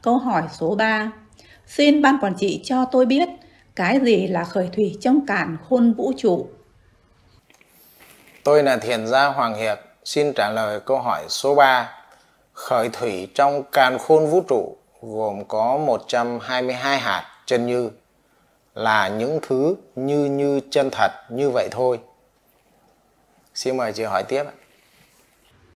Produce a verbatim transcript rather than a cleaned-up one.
Câu hỏi số ba. Xin ban quản trị cho tôi biết cái gì là khởi thủy trong càn khôn vũ trụ? Tôi là thiền gia Hoàng Hiệp, xin trả lời câu hỏi số ba. Khởi thủy trong càn khôn vũ trụ gồm có một trăm hai mươi hai hạt chân như, là những thứ như như chân thật như vậy thôi. Xin mời chị hỏi tiếp.